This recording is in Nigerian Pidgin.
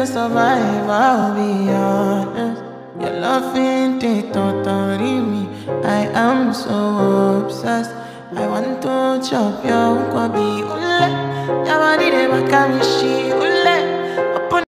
to survive, I'll be honest. Your love ain't it, totally me. I am so obsessed. I want to chop your kwabi ule. Your body de makamishi ule.